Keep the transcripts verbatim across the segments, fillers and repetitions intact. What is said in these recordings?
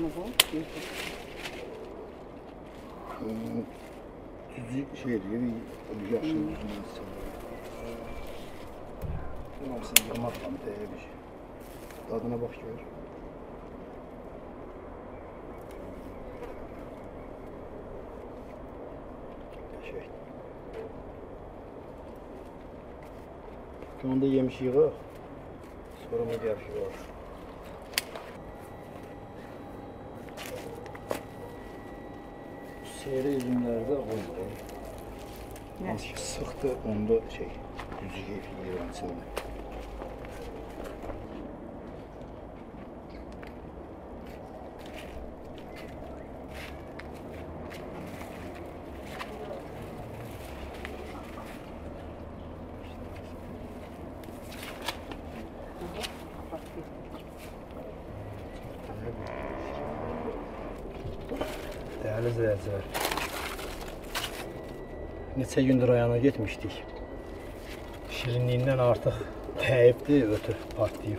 Düzü şey diyor, yaşın düzünden sanırım. Tamam sen yırmakla bir de bir şey. Tadına bak gör. Şey. Şu anda yemiş yığı. Sonra mı gel şey var. Seyre üzümlerde oldu. Azıcık sıktı, onda şey, düzü keyfi yiyor aslında. Değerli izleyiciler, neçə gündür ayağına getmişdik. Şirinliğinden artık təyibdi, ötü partlayıb.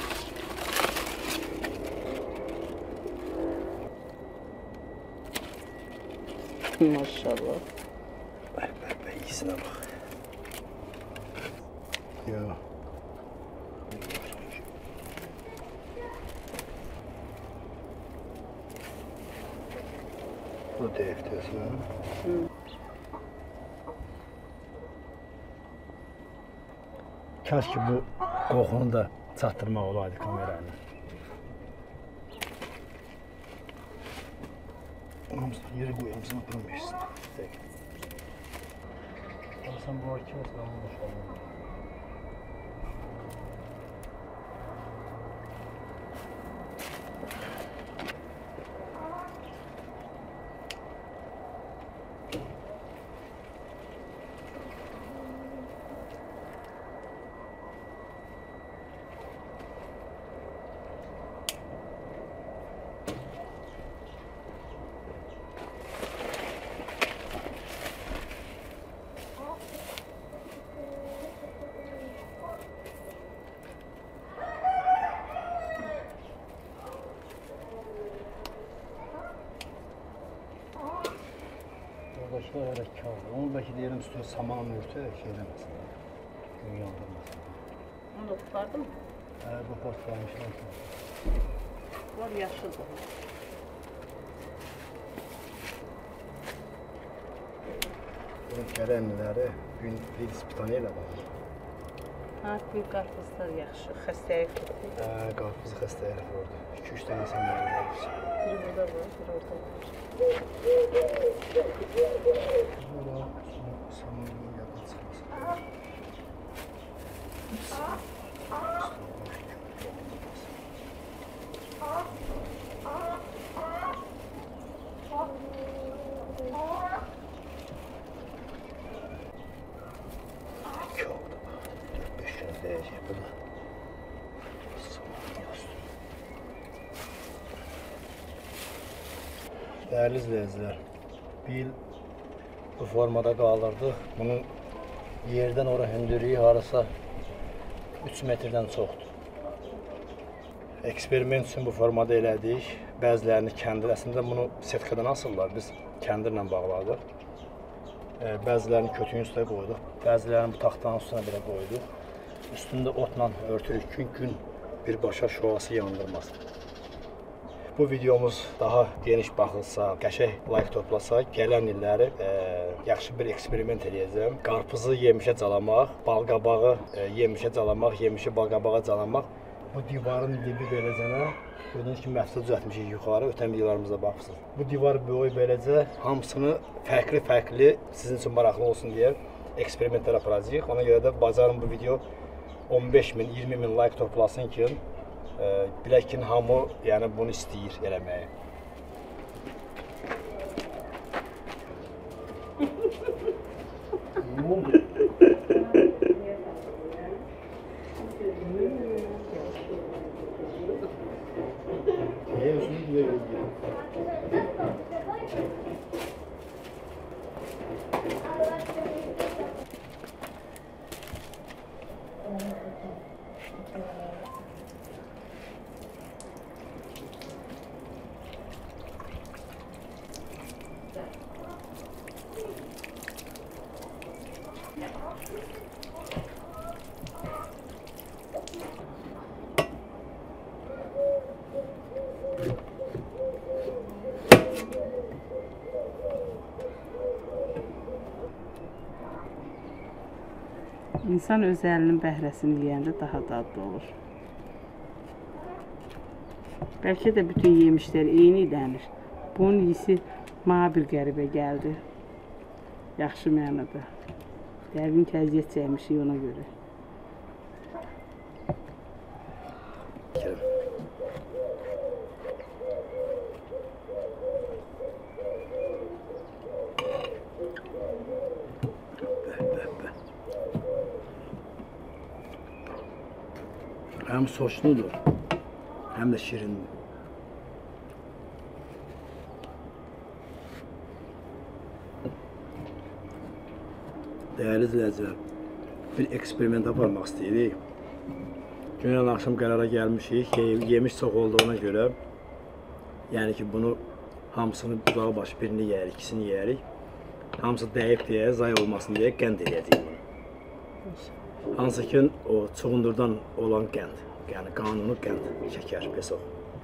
Maşallah. Bak bak bak, iyisine bak. Ya. Bu deftesi. Kaş ki bu qoxunu da çatdırmaq olaydı kamerayla. Hamısını yeri qoyamsın, aparamayırsın. Sen bu iki olsun, ama boşalma. Arkadaşlar öyle kârlı. Onu belki diyelim üstüne saman örtü şeylemesin. Gün yandırmasın. Onu da kurtardın mı? Evet, bu portlamışlar. Var yaşıl da. Bunun kerenlileri gün bir spitanıyla var. Ha, büyük qarpızlar yaxşı, xəstəyə xətli. Hə, qarpızı xəstəyə vurdu. iki üç dənə sən mənə verirsən. Biri burada var, biri orada var. Burada samanın yadın çıxmasın. Değerli izleyiciler, bir il bu formada kaldırdık. Bunun yerden oraya hündürlüğü harasa üç metreden çoxdur. Eksperiment üçün bu formada elədik. Bəzilərini kəndir, əslində bunu setkadan asırlar, biz kəndirlə bağladıq. Bəzilərini kötüyün üstüne qoyduq, bəzilərini bu taxtanın üstüne belə qoyduq. Üstündə otla örtürük ki, gün birbaşa şoası yandırmasın. Bu videomuz daha geniş baxılsa, qəşəng like toplasa, gələn illəri e, yaxşı bir eksperiment edəcəm. Qarpızı yemişə calamaq, balqabağı e, yemişə calamaq, yemişi balqabağa calamaq. Bu divarın dibi beləcənə, gördüyünüz kimi məhsul düzəltmişik yuxarı, ötən videolarımızda baxırsınız. Bu divar boyu beləcə hamısını fərqli-fərqli, sizin üçün maraqlı olsun deyə eksperimentlər aparacağıq. Ona görə də bacarın bu video on beş min, iyirmi min like toplasın ki, e, bilək ki, hamı yəni bunu istəyir eləməyi. İnsan öz əlinin bəhrəsini yeyəndə daha dadlı olur. Bəlkə də bütün yemişlər eyni dənir. Bunun iyisi mənə bir qəribə gəldi. Yaxşı mənada. Yəqin ki, əziyyət çəkmişik ona görə. Həm sosludur, həm də şirindir. Dəyərli izləyicilər, bir eksperiment aparmaq istəyirik. Günən axşam qərara gəlmişik, yemiş çox olduğuna görə, yəni ki, bunu hamısını budağı başı birini yeyərik, ikisini yeyərik. Hamısı dəyib deyə, zay olmasın deyə qənd eləyəcəyik bunu. Hansı ki, o çuğundurdan olan qənd, yəni qanunu qənd şəkər, pesok.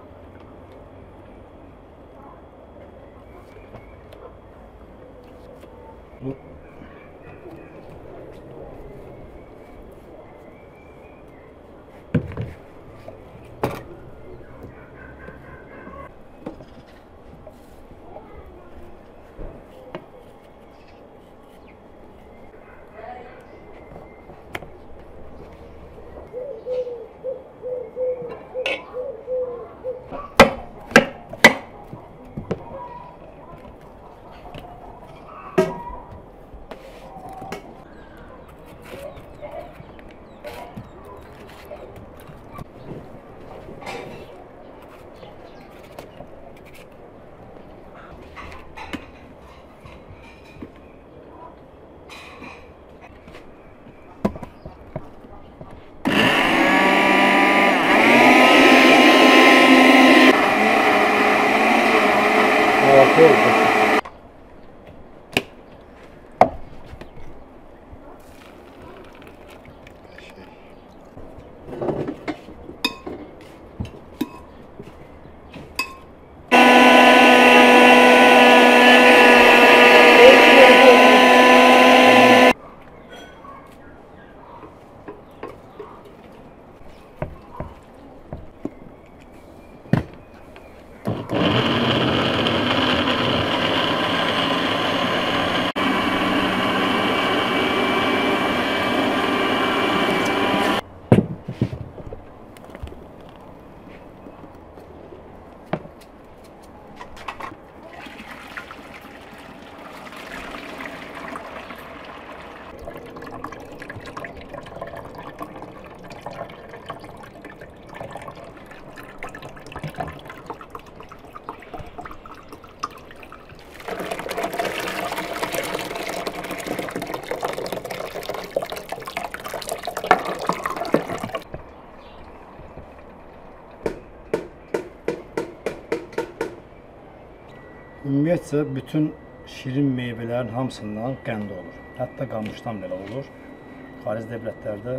Ümumiyyətcə, bütün şirin meyvələrin hamısından qənd olur. Hətta qamışdan belə olur. Xarici dövlətlərdə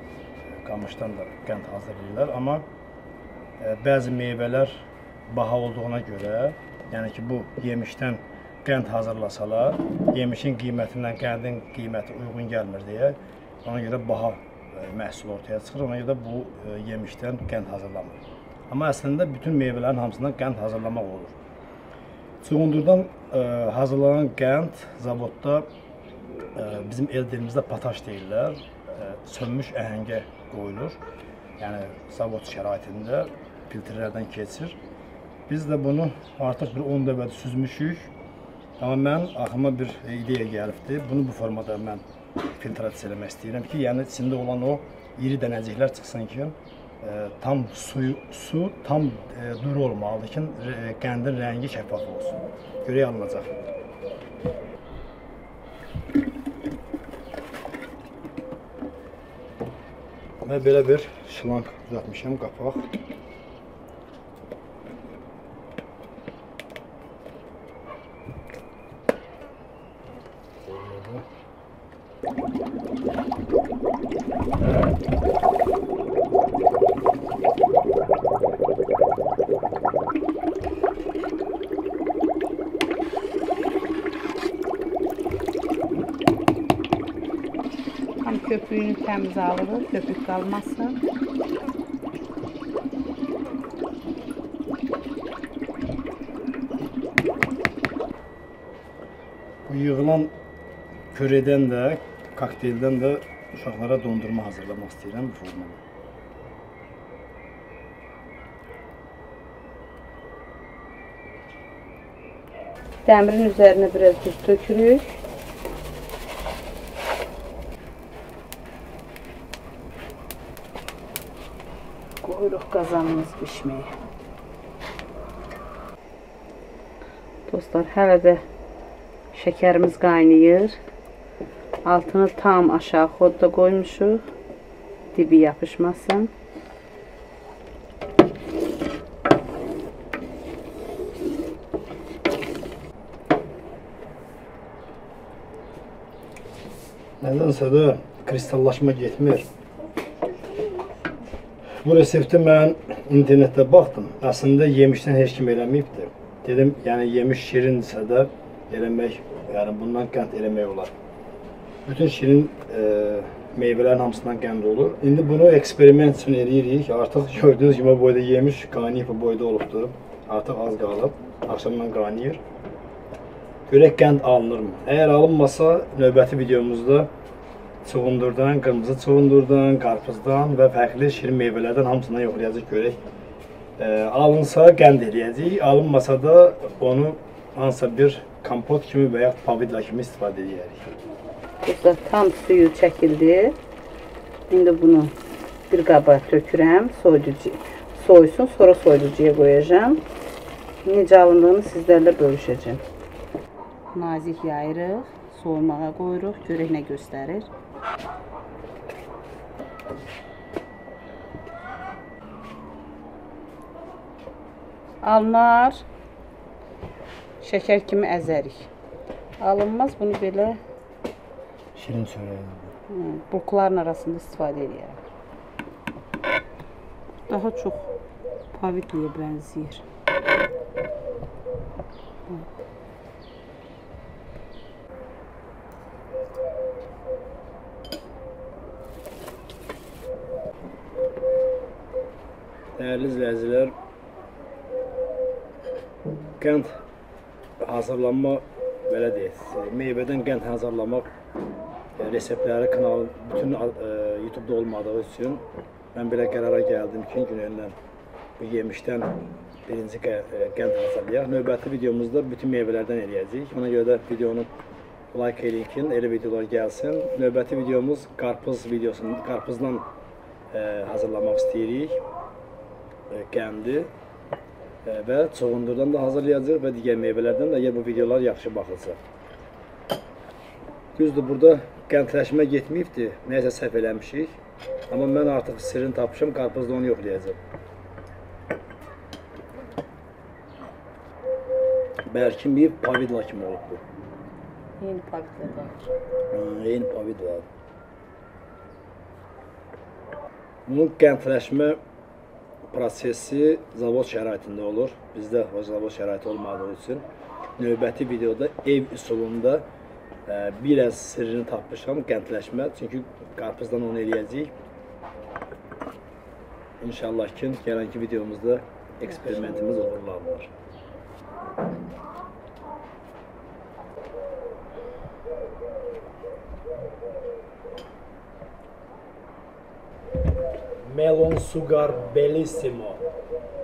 qamışdan da qənd hazırlayırlar. Amma e, bəzi meyvələr baha olduğuna görə, yəni ki, bu yemişdən qənd hazırlasalar, yemişin qiymətindən qəndin qiyməti uyğun gəlmir deyə, ona görə baha e, məhsul ortaya çıxır. Ona görə bu e, yemişdən qənd hazırlanır. Amma əslində bütün meyvələrin hamısından qənd hazırlamaq olur. Çuğundurdan e, hazırlanan qənd zavodda e, bizim el dilimizdə pataş deyirlər, e, sönmüş əhəngə qoyulur. Yəni zavod şəraitində filtrlərdən keçir. Biz də bunu artıq bir on dəfə süzmüşük. Amma mən axlıma bir ideya gəlibdi. Bunu bu formada mən filtrasiya eləmək istəyirəm ki, yəni içində olan o iri dənəciklər çıxsın ki, E, tam suyu, su tam e, duru olmalıdır ki, e, qəndin rəngi şəffaf olsun. Görək alınacaq. Və belə bir şlanq düzəltmişəm, qapaq. köpüğünü təmiz alırıq, köpük qalmasın. Bu yığılan köredən də, kokteyldən də uşaqlara dondurma hazırlamaq istəyirəm bu formada. Dəmirin üzərinə biraz duz tökürük. Qoyuruq qazanımız pişməyə. Dostlar, hələ də şəkərimiz qaynayır. Altını tam aşağı xodda qoymuşuq. Dibi yapışmasın. Nədənsə də kristallaşma getmir. Bu resepti mən internetdə baxdım. Əslində yemişdən heç kim eləməyibdir. Dedim, yəni yemiş şirindirsə də eləmək, yəni bundan qənd eləmək olar. Bütün şirin e, meyvələrin hamısından qənd olur. İndi bunu eksperiment üçün eləyirik. Artıq gördüyünüz kimi boyda yemiş qaynayıb bu boyda olubdur. Artıq az qalıb. Axşamdan qaynayır. Görək qənd alınırmı? Əgər alınmasa, növbəti videomuzda çuğundurdan, qırmızı çuğundurdan, qarpızdan və fərqli şirin meyvələrdən hamısından yoxlayacaq görək. E, alınsa qənd eləyəcək, alınmasa da onu hansısa bir kompot kimi və ya pavidla kimi istifadə edəcəyik. Dostlar, tam suyu çəkildi. İndi bunu bir qaba tökürəm, soyuducu, soysun, sonra soyuducuya qoyacağım. Necə alındığını sizlərlə bölüşəcəm. Nazik yayırıq, soymağa qoyuruq, görək nə göstərir. Alınar, şəkər kimi əzərik. Alınmaz, bunu belə şirin çörəyi. bulqların arasında istifadə edərəm. Daha çox pavidliyə bənzəyir. Dəyərli izləyicilər, qənd hazırlanma, belə deyək, meyvədən qənd hazırlamaq reseptləri kanalı bütün YouTube'da olmadığı üçün mən belə qərara gəldim ki, günəndən bu yemişdən birinci qənd hazırlayaq. Növbəti videomuzda bütün meyvələrdən eləyəcəyik. Ona görə də videonu like eləyin ki, elə videolar gəlsin. Növbəti videomuz qarpız videosunu, qarpızdan hazırlamaq istəyirik. Qəndi və çoğundurdan da hazırlayacaq və digər meyvələrdən də əgər bu videolar yaxşı baxılsa. Düzdür, burada qəndləşmə getməyibdir, nəyəsə səhv eləmişik. Amma mən artıq sirrini tapmışam, qarpızda onu yoxlayacaq. Bərkiməyib, pavidla kimi olub bu. Yeni pavidlər var. Yeni pavidlər. Bunun qəndləşmə prosesi zavod şəraitində olur. Bizdə o zavod şəraiti olmadığı üçün növbəti videoda ev üsulunda biraz sirrini tapmışam, qəndləşmə. Çünki qarpızdan onu eləyəcəyik. İnşallah ki, gələnki videomuzda eksperimentimiz uğurlanır. Melon sugar bellissimo.